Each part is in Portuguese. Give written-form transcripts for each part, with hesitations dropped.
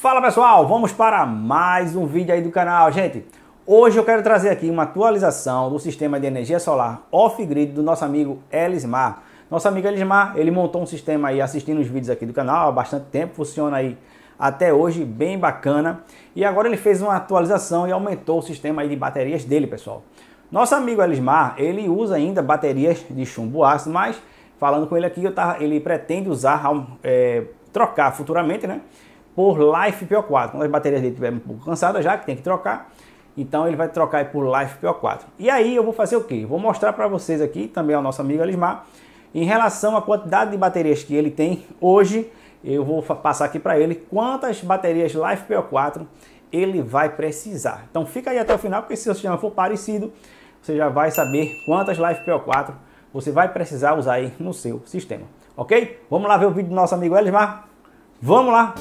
Fala pessoal, vamos para mais um vídeo aí do canal, gente. Hoje eu quero trazer aqui uma atualização do sistema de energia solar off-grid do nosso amigo Elismar. Nosso amigo Elismar, ele montou um sistema aí assistindo os vídeos aqui do canal há bastante tempo, funciona aí até hoje, bem bacana. E agora ele fez uma atualização e aumentou o sistema aí de baterias dele, pessoal. Nosso amigo Elismar, ele usa ainda baterias de chumbo ácido, mas falando com ele aqui, ele pretende usar, trocar futuramente, né, por LiFePO4. Quando as baterias dele estiverem um pouco cansadas já, que tem que trocar, então ele vai trocar por LiFePO4. E aí eu vou fazer o quê? Vou mostrar para vocês aqui, também ao nosso amigo Elismar, em relação à quantidade de baterias que ele tem hoje. Eu vou passar aqui para ele quantas baterias LiFePO4 ele vai precisar. Então fica aí até o final, porque se o sistema for parecido, você já vai saber quantas LiFePO4 você vai precisar usar aí no seu sistema. Ok? Vamos lá ver o vídeo do nosso amigo Elismar? Vamos lá!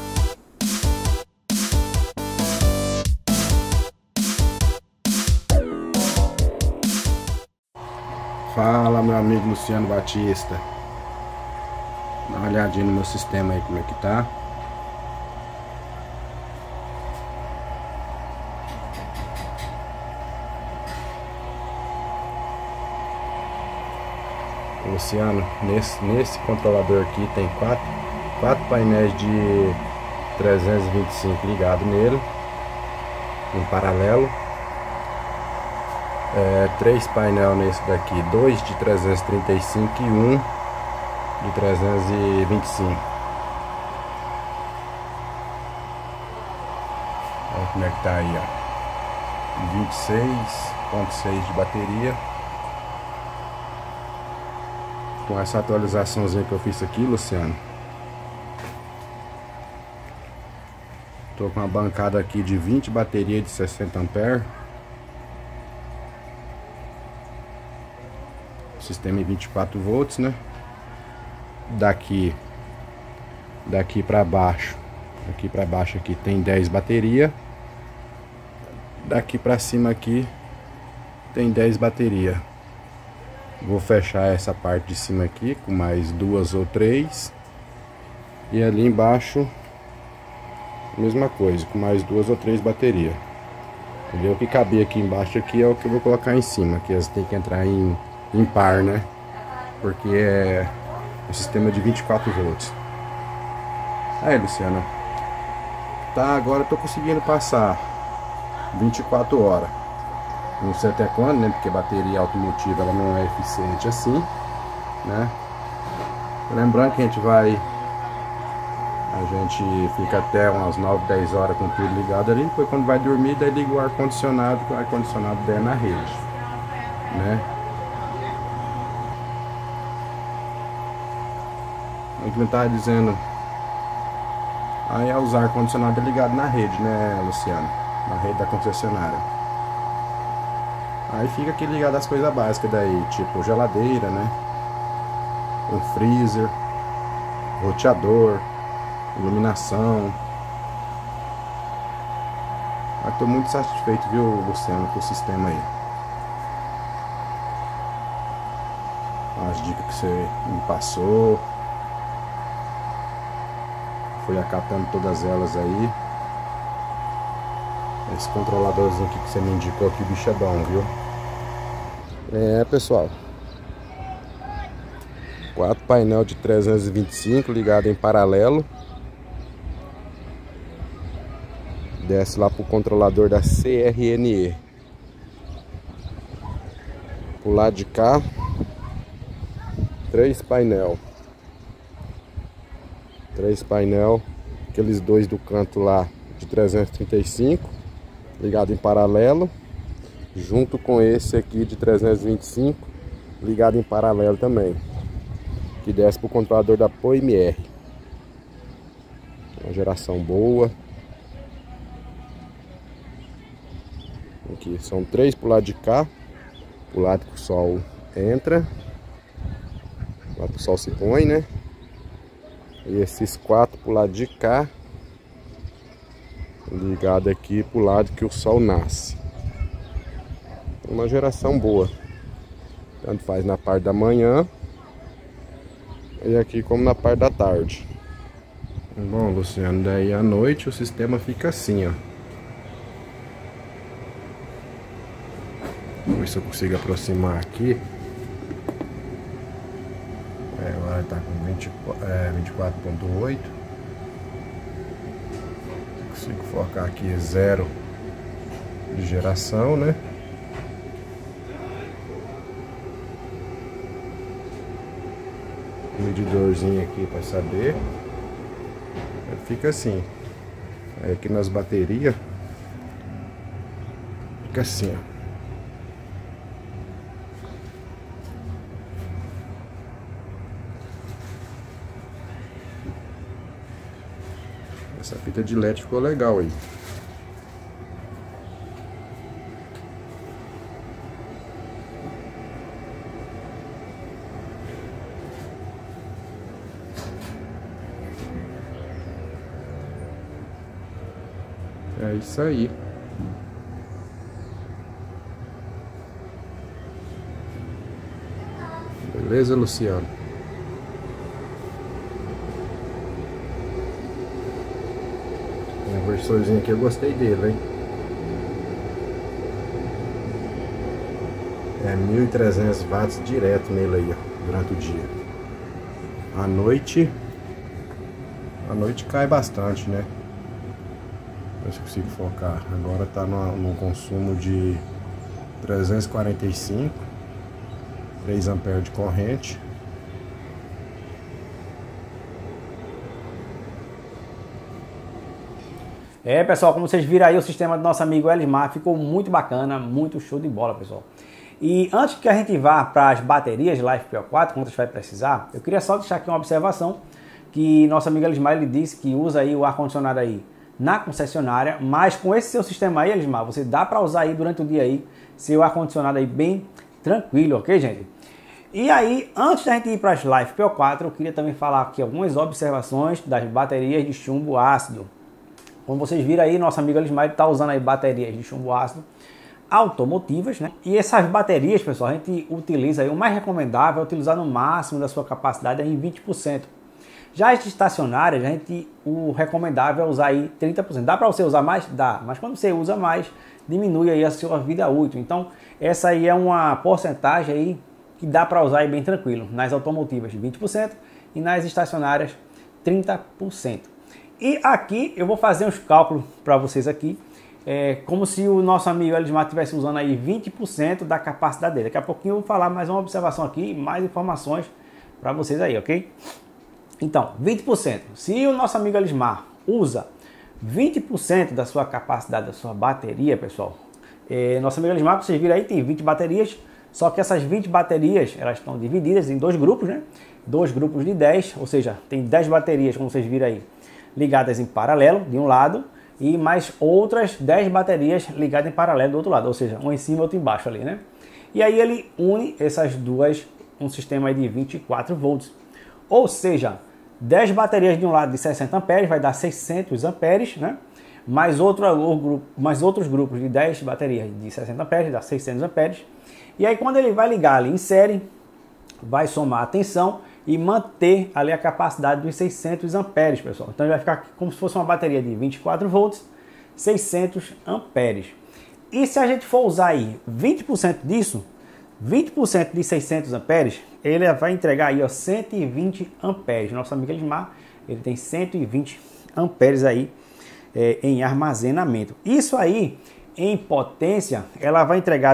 Fala, meu amigo Luciano Batista. Dá uma olhadinha no meu sistema aí, como é que tá. Luciano, nesse controlador aqui tem quatro painéis de 325 ligados nele, em paralelo. 3 painéis nesse daqui, 2 de 335 e 1 de 325. Olha como é que tá aí, ó. 26,6 de bateria. Com essa atualizaçãozinha que eu fiz aqui, Luciano, tô com uma bancada aqui de 20 baterias de 60 amperes. Sistema em 24 volts, né? Daqui para baixo, aqui tem 10 baterias. Daqui para cima aqui tem 10 baterias. Vou fechar essa parte de cima aqui com mais 2 ou 3. E ali embaixo mesma coisa, com mais 2 ou 3 baterias. Entendeu? O que cabia aqui embaixo aqui é o que eu vou colocar em cima, que elas tem que entrar em par, né? Porque é um sistema de 24 volts. Aí, Luciana, tá, agora eu tô conseguindo passar 24 horas. Não sei até quando, né? Porque bateria automotiva ela não é eficiente assim, né? Lembrando que a gente fica até umas 9, 10 horas com tudo ligado ali. Depois quando vai dormir, daí liga o ar-condicionado, que o ar-condicionado der na rede, né? O que eu tava dizendo, aí é usar ar-condicionado ligado na rede, né, Luciano? Na rede da concessionária. Aí fica aqui ligado as coisas básicas daí, tipo geladeira, né? Um freezer, roteador, iluminação. Mas tô muito satisfeito, viu, Luciano, com o sistema aí. As dicas que você me passou, fui acatando todas elas aí. Esse controladorzinho aqui que você me indicou aqui, bicho é bom, viu? Pessoal, 4 painel de 325 ligado em paralelo. Desce lá pro controlador da CRNE. Pro lado de cá, 3 painel, aqueles 2 do canto lá de 335 ligado em paralelo, junto com esse aqui de 325 ligado em paralelo também, que desce para o controlador da POIMR. Uma geração boa. Aqui são 3 pro lado de cá, pro lado que o sol entra, lá que o sol se põe, né? E esses 4 pro lado de cá, ligado aqui pro lado que o sol nasce. Uma geração boa, tanto faz na parte da manhã e aqui como na parte da tarde. Bom, Luciano, daí à noite o sistema fica assim, ó. Vamos ver se eu consigo aproximar aqui. Agora tá com 24.8. Consigo focar aqui 0 de geração, né? Medidorzinho aqui para saber. Fica assim. Aí aqui nas baterias fica assim, ó. Essa fita de LED ficou legal aí. É isso aí. Beleza, Luciano? A versorzinho aqui eu gostei dele, hein? É 1.300 watts direto nele aí, ó, durante o dia. À noite cai bastante, né? Ver se eu consigo focar. Agora tá no consumo de 345, 3 amperes de corrente. Pessoal, como vocês viram aí, o sistema do nosso amigo Elismar ficou muito bacana, muito show de bola, pessoal. E antes que a gente vá para as baterias de LiFePO4, quantas vai precisar, eu queria só deixar aqui uma observação, que nosso amigo Elismar, ele disse que usa aí o ar-condicionado aí na concessionária, mas com esse seu sistema aí, Elismar, você dá para usar aí durante o dia aí, seu ar-condicionado aí bem tranquilo, ok, gente? E aí, antes da gente ir para as LiFePO4, eu queria também falar aqui algumas observações das baterias de chumbo ácido. Como vocês viram aí, nosso amigo Elismar está usando aí baterias de chumbo ácido automotivas, né? E essas baterias, pessoal, a gente utiliza aí, o mais recomendável é utilizar no máximo da sua capacidade em 20%. Já as estacionárias, o recomendável é usar aí 30%. Dá para você usar mais? Dá, mas quando você usa mais, diminui aí a sua vida útil. Então, essa aí é uma porcentagem aí que dá para usar aí bem tranquilo. Nas automotivas, 20% e nas estacionárias, 30%. E aqui eu vou fazer uns cálculos para vocês aqui, como se o nosso amigo Elismar estivesse usando aí 20% da capacidade dele. Daqui a pouquinho eu vou falar mais uma observação aqui, mais informações para vocês aí, ok? Então, 20%. Se o nosso amigo Elismar usa 20% da sua capacidade, da sua bateria, pessoal, nosso amigo Elismar, vocês viram aí, tem 20 baterias, só que essas 20 baterias, elas estão divididas em 2 grupos, né? 2 grupos de 10, ou seja, tem 10 baterias, como vocês viram aí, ligadas em paralelo, de um lado, e mais outras 10 baterias ligadas em paralelo do outro lado, ou seja, uma em cima e outra embaixo ali, né? E aí ele une essas duas, um sistema aí de 24 volts, ou seja, 10 baterias de um lado de 60 amperes vai dar 600 amperes, né? Mais outros grupos de 10 baterias de 60 amperes dá 600 amperes. E aí quando ele vai ligar ali em série, vai somar a tensão e manter ali a capacidade dos 600 amperes, pessoal. Então ele vai ficar como se fosse uma bateria de 24 volts, 600 amperes. E se a gente for usar aí 20% disso, 20% de 600 amperes, ele vai entregar aí, ó, 120 amperes. Nosso amigo Elismar, ele tem 120 amperes aí em armazenamento. Isso aí, em potência, ela vai entregar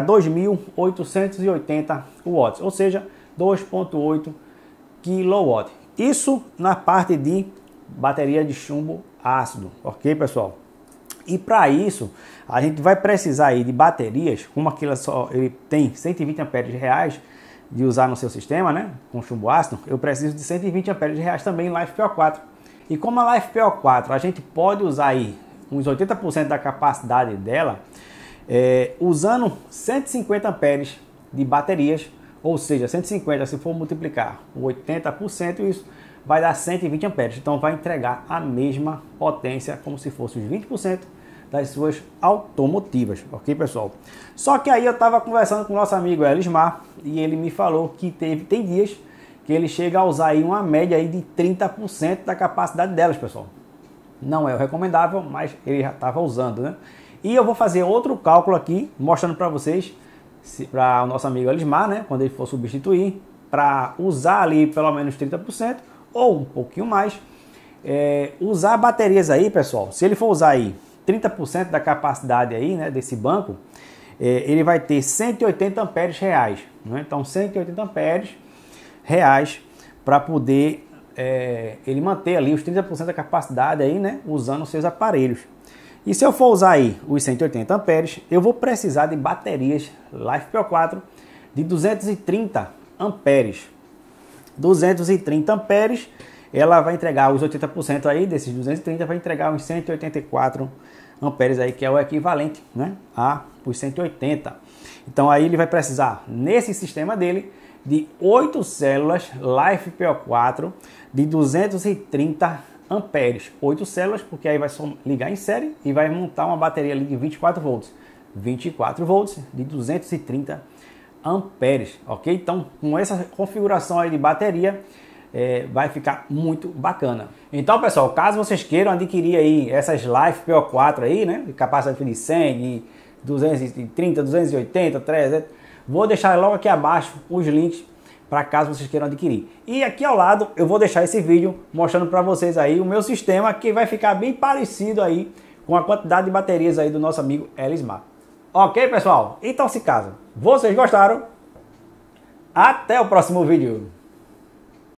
2.880 watts, ou seja, 2,8 kW. Isso na parte de bateria de chumbo ácido, ok, pessoal? E para isso, a gente vai precisar aí de baterias, como aquela só, ele tem 120 amperes reais de usar no seu sistema, né, com chumbo ácido, eu preciso de 120 amperes reais também em LiFePO4. E como a LiFePO4 a gente pode usar aí uns 80% da capacidade dela, usando 150 amperes de baterias, ou seja, 150, se for multiplicar 80%, isso vai dar 120 amperes. Então vai entregar a mesma potência, como se fosse os 20% das suas automotivas, ok, pessoal? Só que aí eu estava conversando com o nosso amigo Elismar e ele me falou que tem dias que ele chega a usar aí uma média aí de 30% da capacidade delas, pessoal. Não é o recomendável, mas ele já estava usando, né? E eu vou fazer outro cálculo aqui, mostrando para vocês, para o nosso amigo Elismar, né? Quando ele for substituir, para usar ali pelo menos 30% ou um pouquinho mais. Usar baterias aí, pessoal, se ele for usar aí 30% da capacidade aí, né, desse banco, ele vai ter 180 amperes reais, né? Então 180 amperes reais para poder ele manter ali os 30% da capacidade aí, né, usando os seus aparelhos. E se eu for usar aí os 180 amperes, eu vou precisar de baterias LiFePO4 de 230 amperes. 230 amperes, ela vai entregar os 80% aí desses 230, vai entregar uns 184 amperes aí, que é o equivalente, né, a os 180. Então aí ele vai precisar, nesse sistema dele, de 8 células LiFePO4 de 230 amperes. 8 células, porque aí vai só ligar em série e vai montar uma bateria ali de 24 volts. 24 volts de 230 amperes, ok? Então, com essa configuração aí de bateria, vai ficar muito bacana. Então, pessoal, caso vocês queiram adquirir aí essas LiFePO4 aí, né, de capacidade de 100, de 230, 280, 300, vou deixar logo aqui abaixo os links para caso vocês queiram adquirir. E aqui ao lado eu vou deixar esse vídeo mostrando para vocês aí o meu sistema, que vai ficar bem parecido aí com a quantidade de baterias aí do nosso amigo Elismar. Ok, pessoal? Então, se caso vocês gostaram, até o próximo vídeo.